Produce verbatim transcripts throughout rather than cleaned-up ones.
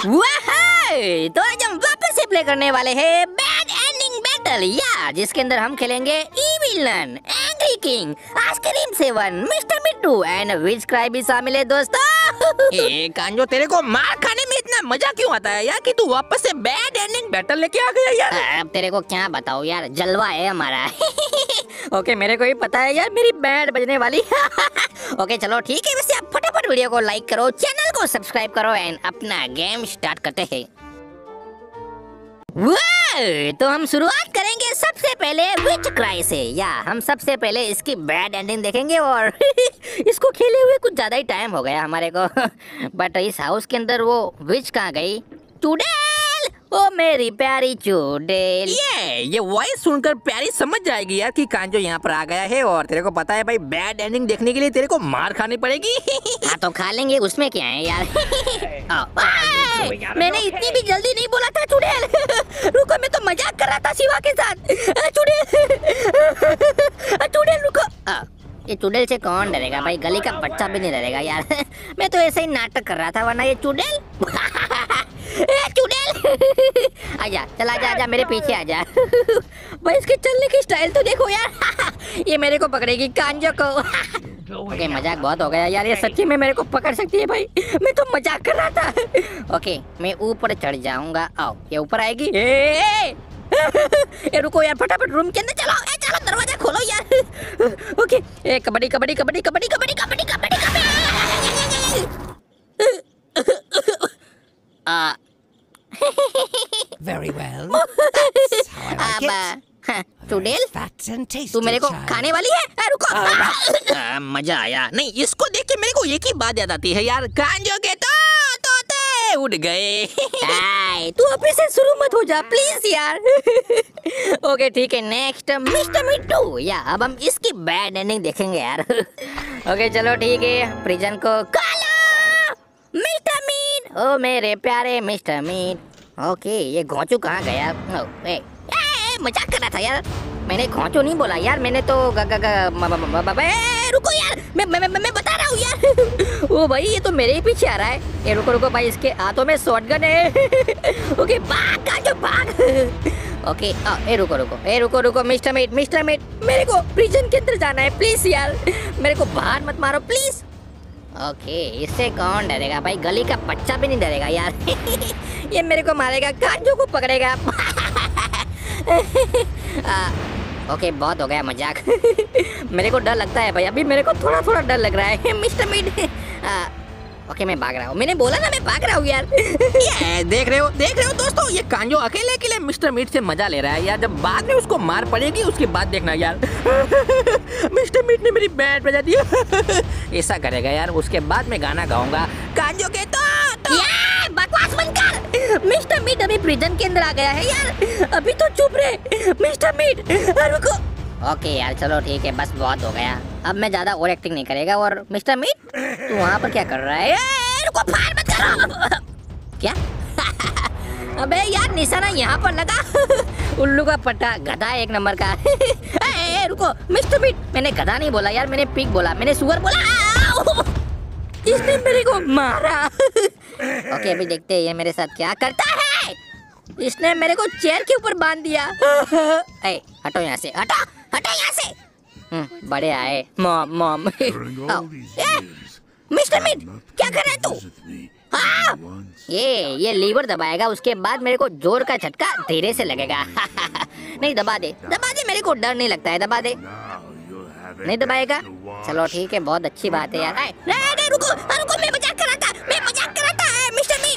वाह! तो आज हम वापस से प्ले करने वाले हैं बैड एंडिंग बैटल, या जिसके अंदर हम खेलेंगे evil nun, angry king, ice scream seven, mister Mittu and witch cry भी शामिल है दोस्तों। ए कांजो, तेरे को मार खाने में इतना मजा क्यों आता है यार कि तू वापस से बैड एंडिंग बैटल लेके आ गया यार। अब तेरे को क्या बताऊं यार, जलवा है हमारा। ओके मेरे को ही पता है यार, मेरी बैंड बजने वाली। ओके चलो ठीक है, वैसे आप फटाफट वीडियो को लाइक करो, चैनल को सब्सक्राइब करो एंड अपना गेम स्टार्ट करते हैं। तो हम शुरुआत करेंगे सबसे पहले विच क्राई से, या हम सबसे पहले इसकी बैड एंडिंग देखेंगे। और इसको खेले हुए कुछ ज्यादा ही टाइम हो गया हमारे को। बट इस हाउस के अंदर वो विच कहाँ गई? चुड़ैल, ओ मेरी प्यारी चुड़ैल। ये ये वॉइस सुनकर प्यारी समझ जाएगी यार कि कांजो यहाँ पर आ गया है। और तेरे को पता है भाई, बैड एंडिंग देखने के लिए तेरे को मार खानी पड़ेगी। हाँ तो खा लेंगे, उसमें क्या है यार। मैंने इतनी भी जल्दी नहीं बोला था चुड़ैल। रुको, मैं तो मजाक कर रहा था शिवा के साथ। चुड़ैल, चुड़ैल रुको। ये चुड़ैल से कौन डरेगा भाई, गली का बच्चा भी नहीं डरेगा यार। मैं तो ऐसे ही नाटक कर रहा था, वरना ये चुड़ैल। चुड़ैल आजा, चल आजा आजा, मेरे पीछे आजा। भाई इसके चलने की स्टाइल तो देखो यार। ये मेरे को पकड़ेगी कांजो को। ओके मजाक बहुत हो गया यार, ये सच्ची में मेरे को पकड़ सकती है भाई। मैं तो मजाक कर रहा था। ओके मैं ऊपर चढ़ जाऊंगा। आओ, ये ऊपर आएगी। ए, ए, ए रुको यार, फटाफट रूम के अंदर चलो। ए चलो, दरवाजा खोलो यार। ओके, ए कबड्डी कबड्डी कबड्डी कबड्डी कबड्डी कबड्डी कबड्डी कबड्डी। आ Very well. That's how I like it. चुड़ैल, Fat and tasty. तू मेरे को child. खाने वाली है? आ, रुको। आ, मजा आया। नहीं, इसको देख के मेरे को एक ही बात याद आती है यार, कांजो के तो तोते उड़ गए। आए, तू अभी से शुरू मत हो जा प्लीज यार। ओके ठीक है, नेक्स्ट मिस्टर मिट्टू, या अब हम इसकी बैड एंडिंग देखेंगे यार। ओके चलो ठीक है, प्रिजन को काला मिस्टर मीट, ओ मेरे प्यारे मिस्टर मीट। ओके ये घोंचू कहाँ गया? ओ, ए, ए, मजाक कर रहा था यार, मैंने घोंचू नहीं बोला यार, मैंने तो ग ग ग म म म म ए, रुको यार, मैं मैं मैं बता रहा हूँ यार। ओ भाई ये तो मेरे ही पीछे आ रहा है। ए रुको रुको भाई, इसके हाथों में शॉटगन है। ओके भाग कांजो भाग। ओके आ, ए रुको रुको ए रुको रुको मिस्टर मीट मिस्टर मीट, मेरे को प्रिजन के अंदर जाना है प्लीज यार, मेरे को बाहर मत मारो प्लीज। ओके इससे कौन डरेगा भाई, गली का बच्चा भी नहीं डरेगा यार। ये मेरे को मारेगा, कांजो को पकड़ेगा। आ, ओके बहुत हो गया मजाक। मेरे को डर लगता है भाई, अभी मेरे को थोड़ा थोड़ा डर लग रहा है। मिस्टर मीट, आ, ओके मैं भाग रहा हूँ, मैंने बोला ना मैं भाग रहा हूँ यार। ये देख रहे हो देख रहे हो दोस्तों, ये कांजो अकेले अकेले मिस्टर मीट से मजा ले रहा है यार। जब बाद में उसको मार पड़ेगी उसके बाद देखना यार। मिस्टर मीट ने मेरी बैंड बजा दी। ऐसा करेगा यार, उसके बाद मैं गाना गाऊंगा, कांजो के तो, तो। यार बकवास बंद कर। मिस्टर मीट अभी प्रिजन के अंदर आ गया है यार, अभी तो चुप रहे मिस्टर मीट। रुको। ओके यार चलो ठीक है, बस बहुत हो गया, अब मैं ज्यादा ओवर एक्टिंग नहीं करेगा। और मिस्टर मीट तू वहाँ पर क्या कर रहा है? ए, रुको, फायर मत करो। क्या? अबे यार निशाना यहाँ पर लगा। उल्लू का पट्टा, गधा एक नंबर का। ए, ए, रुको मिस्टर मीट, मैंने गधा नहीं बोला यार, मैंने पिग बोला, मैंने सुअर बोला। इसने मेरे को मारा। ओके अभी देखते हैं ये मेरे साथ क्या करता है। इसने मेरे को चेयर के ऊपर बांध दिया। ए, हटो यहाँ से, हटो हटो यहाँ से। हम्म, बड़े आए मॉम मॉम। मिस्टर मीट क्या कर रहा है तू? हाँ ये ये लीवर दबाएगा, उसके बाद मेरे को जोर का झटका धीरे से लगेगा। नहीं दबा दे दबा दे, मेरे को डर नहीं लगता है, दबा दे। नहीं दबाएगा, चलो ठीक है, बहुत अच्छी बात है यार। आए, रे, रे, रुको रुको, मैं मजाक कर रहा था, मैं मजाक कर रहा था मिस्टर मीट।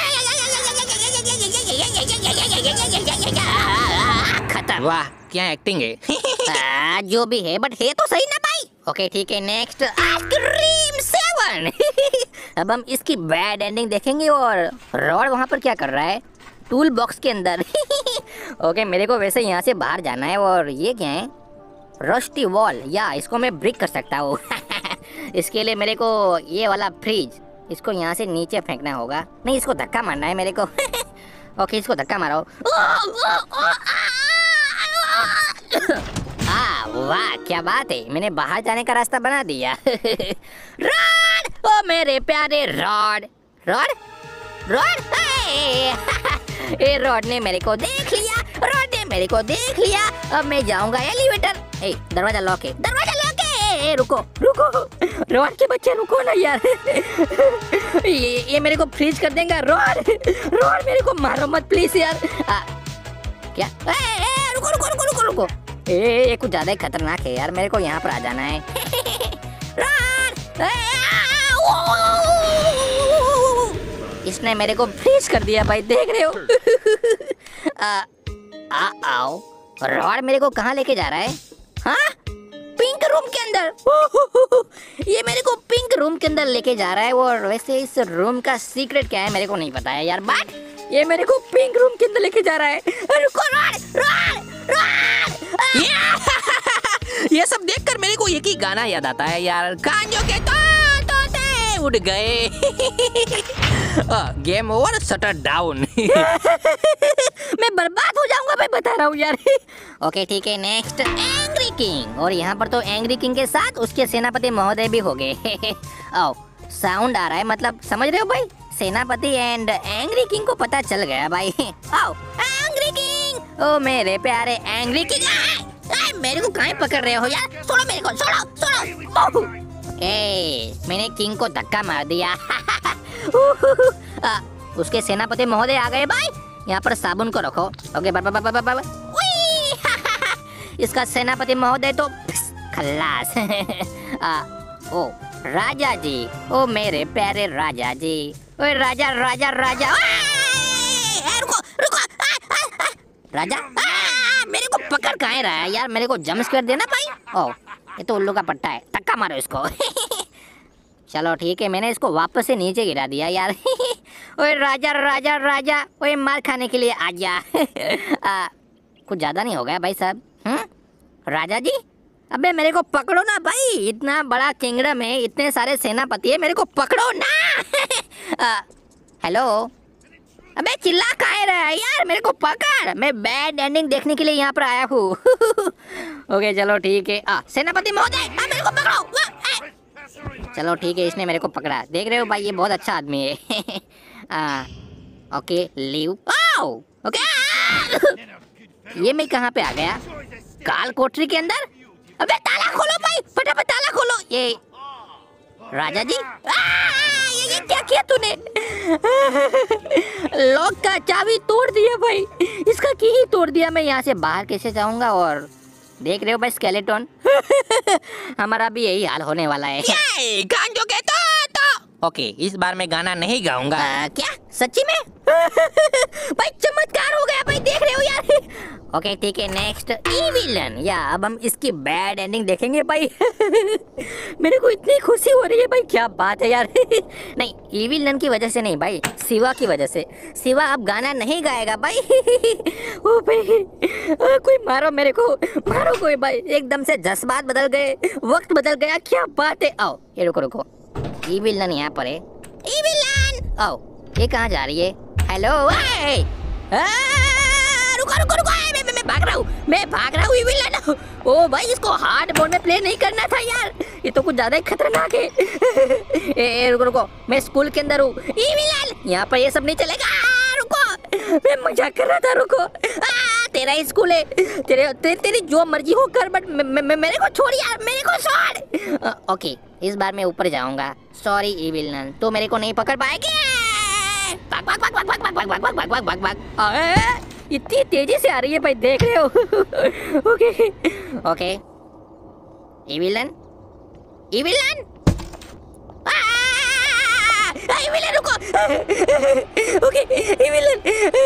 खत्म। वाह क्या एक्टिंग है। आ, जो भी है बट है तो सही ना भाई। ओके ठीक है, नेक्स्ट आइसक्रीम सेवन। अब हम इसकी बैड एंडिंग देखेंगे। और रॉड वहाँ पर क्या कर रहा है? टूल बॉक्स के अंदर। ओके मेरे को वैसे यहाँ से बाहर जाना है। और ये क्या है? रस्टी वॉल, या इसको मैं ब्रेक कर सकता हूँ। इसके लिए मेरे को ये वाला फ्रिज, इसको यहाँ से नीचे फेंकना होगा। नहीं इसको धक्का मारना है मेरे को। ओके इसको धक्का मारो। हाँ वाह क्या बात है, मैंने बाहर जाने का रास्ता बना दिया। रॉड, ओ मेरे प्यारे रॉड, रॉड रॉड ए रॉड ने मेरे को देख लिया, रॉड ने मेरे को देख लिया। अब मैं जाऊंगा एलिवेटर। ए दरवाजा लॉक है, दरवाजा लॉक है। ए, रुको रुको, रॉड के बच्चे रुको ना यार। ये ये मेरे को फ्रीज कर देगा। रॉड रॉड मेरे को मारो मत प्लीज यार। आ, क्या ए, ए, रुको रुको रुको रुको रुको। ए ये कुछ ज्यादा ही खतरनाक है यार, मेरे को यहाँ पर आ जाना है। रॉड ए, आ, ओ, इसने मेरे को फ्रीज कर दिया भाई, देख रहे हो। आ, आ, आओ रॉड मेरे को कहाँ लेके जा रहा है? हाँ पिंक रूम के अंदर। ये मेरे को पिंक रूम के अंदर लेके जा रहा है। और वैसे इस रूम का सीक्रेट क्या है मेरे को नहीं पता है यार, बट ये मेरे को पिंक रूम के अंदर लेके जा रहा है। रुको रॉड रॉड रॉड। ये सब देखकर मेरे को एक ही गाना याद आता है यार, कांजो के तो तोते उड़ गए। Game over, shutter down. मैं बर्बाद हो जाऊंगा मैं बता रहा हूँ यार। ओके ठीक है, नेक्स्ट एंग्री किंग। और यहाँ पर तो एंग्री किंग के साथ उसके सेनापति महोदय भी हो गए। आओ साउंड आ रहा है, मतलब समझ रहे हो भाई, सेनापति एंड एंग्री किंग को पता चल गया भाई। आओ एंग्री किंग, ओ मेरे प्यारे एंग्री किंग। आए, मेरे को कहाँ पकड़ रहे हो यार? छोड़ो मेरे को, छोड़ो छोड़ो। ए मैंने किंग को धक्का मार दिया। आ, उसके सेनापति महोदय आ गए भाई। यहाँ पर साबुन को रखो। ओके बा, बा, बा, बा, बा, बा। इसका सेनापति महोदय तो खल्लास। आ, ओ राजा जी, ओ मेरे प्यारे राजा जी। ओए राजा राजा राजा। ए, रुको रुको। आ, आ, आ, राजा आ, मेरे को पकड़ कहाँ रहा है यार? मेरे को जंप कर देना भाई। ओ ये तो उल्लू का पट्टा है, धक्का मारो इसको। चलो ठीक है, मैंने इसको वापस से नीचे गिरा दिया यार। ओए राजा राजा राजा, ओए मार खाने के लिए आजा। आ, कुछ ज्यादा नहीं हो गया भाई साहब? हम्म राजा जी, अबे मेरे को पकड़ो ना भाई, इतना बड़ा किंगडम है, इतने सारे सेनापति है, मेरे को पकड़ो ना। आ, हेलो, अबे चिल्ला काहे रहा है यार? मेरे को पकड़, मैं बैड एंडिंग देखने के लिए यहाँ पर आया हूँ। ओके चलो ठीक है। आ, सेनापति महोदय मेरे को पकड़ो। चलो ठीक है, इसने मेरे को पकड़ा। देख रहे हो भाई, ये बहुत अच्छा आदमी है। आ, ओके लीव। आओ ओके। ये मैं कहाँ पे आ गया? काल कोठरी के अंदर। अबे ताला खोलो भाई, फटाफट ताला खोलो। ये राजा जी, आ, ये, ये क्या किया तूने? लॉक का चाबी तोड़ दिया भाई, इसका की ही तोड़ दिया। मैं यहाँ से बाहर कैसे जाऊंगा? और देख रहे हो भाई स्केलेटन। हमारा भी यही हाल होने वाला है। कांजो के तो, तो। ओके इस बार मैं गाना नहीं गाऊंगा। आ, क्या सच्ची में? भाई चमत्कार हो गया भाई, देख रहे हो यार। ओके ठीक है, नेक्स्ट इविलन। या अब हम इसकी बैड एंडिंग देखेंगे भाई। मेरे को इतनी खुशी हो रही है भाई, क्या बात है यार। नहीं इविलन की वजह से नहीं भाई, शिवा की वजह से। शिवा अब गाना नहीं गाएगा भाई। ओ भाई आ, कोई मारो मेरे को, मारो कोई भाई। एकदम से जज्बात बदल गए, वक्त बदल गया, क्या बात है। आओ ये रुको रुको, इविलन यहाँ पर है। इविलन आओ, ये कहाँ जा रही है? हेलो रुको रुको रुको, मैं, मैं, मैं भाग रहा हूँ, मैं भाग रहा हूँ इविलन। ओ भाई इसको हार्ड मोड में प्ले नहीं करना था यार, ये तो कुछ ज्यादा ही खतरनाक है। ए, ए, रुको रुको, मैं स्कूल के अंदर हूँ इविलन, यहाँ पर ये सब नहीं चलेगा। रुको मैं मजाक कर रहा था, रुको। आ, तेरा ही स्कूल है, तेरे ते, तेरी जो मर्जी हो कर, बट मे, मे, मेरे को छोड़ यार, मेरे को छोड़। ओके इस बार मैं ऊपर जाऊंगा। सॉरी इविलन, तो मेरे को नहीं पकड़ पाएगी। भाग भाग भाग भाग भाग भाग भाग भाग भाग भाग भाग भाग। इतनी तेजी से आ रही है भाई, देख रहे हो। ओके ओके इविलन, इविलन, इविलन रुको। ओके इविलन,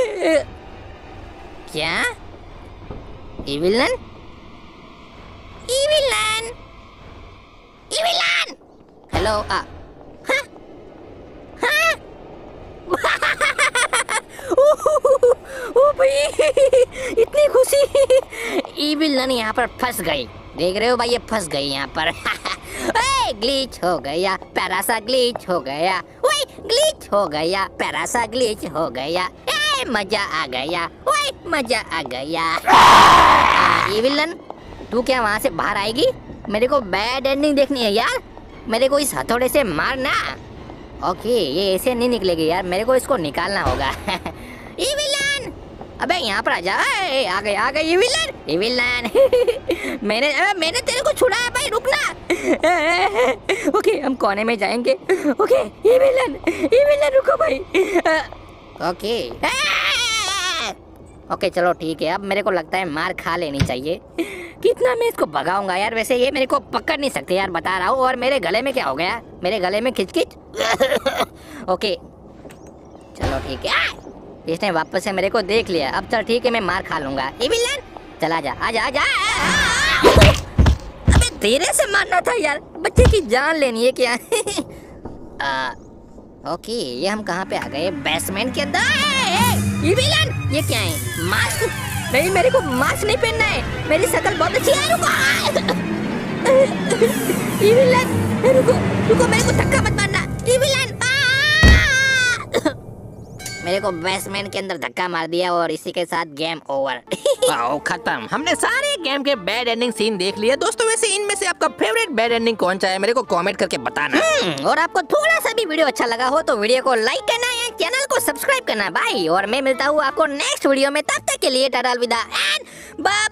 क्या इविलन, इविलन, इविलन, हेलो। आ हाँ हाँ। ओ भाई इतनी खुशी। इविलन यहाँ पर फंस गई, देख रहे हो भाई, ये फंस गई यहाँ पर। ए, ग्लिच हो गया, पैरासा ग्लिच हो गया, ओए ग्लिच हो गया, पैरासा ग्लिच हो गया। ए, मजा आ गया, ओए मजा आ गया। इविलन तू क्या वहाँ से बाहर आएगी? मेरे को बैड एंडिंग देखनी है यार, मेरे को इस हथौड़े से मारना। ओके, ये ऐसे नहीं निकलेगी यार, मेरे को इसको निकालना होगा। ये विलन, अबे यहाँ पर आ जा। ए, आ गए आ गए ये विलन, ये विलन। मैंने अबे मैंने तेरे को छुड़ाया भाई, रुकना। ओके, हम कोने में जाएंगे। ओके, ये विलन, ये विलन, रुको भाई। ओके ओके चलो ठीक है, अब मेरे को लगता है मार खा लेनी चाहिए। कितना मैं इसको भगाऊंगा यार, वैसे ये मेरे को पकड़ नहीं सकते यार, बता रहा हूँ। और मेरे गले में क्या हो गया, मेरे गले में खिच खिच। ओके चलो ठीक है, इसने वापस से मेरे को देख लिया। अब चल ठीक है, मैं मार खा लूंगा। ए विलन, चला जा, आजा आजा। अबे धीरे से मारना था यार, बच्चे की जान लेनी है क्या? आ, ओके, ये हम कहाँ पे आ गए? बेसमेंट के अंदर। ये विलन, ये क्या है? मास्क? नहीं, मेरे को मास्क नहीं पहनना है, मेरी शक्ल बहुत अच्छी है। रुको। ये विलन, रुको रुको, मेरे को धक्का मत मारना। ये विलन, मेरे को बेसमेंट के अंदर धक्का मार दिया और इसी के साथ गेम ओवर। वाओ, खत्म। हमने सारे गेम के बैड एंडिंग सीन देख लिए दोस्तों। वैसे इनमें से आपका फेवरेट बैड एंडिंग कौन सा है, मेरे को कमेंट करके बताना। और आपको थोड़ा सा भी वीडियो अच्छा लगा हो तो वीडियो को लाइक करना है, चैनल को सब्सक्राइब करना भाई। और मैं मिलता हूँ आपको नेक्स्ट वीडियो में, तब तक के लिए टाटा अलविदा एंड बाय।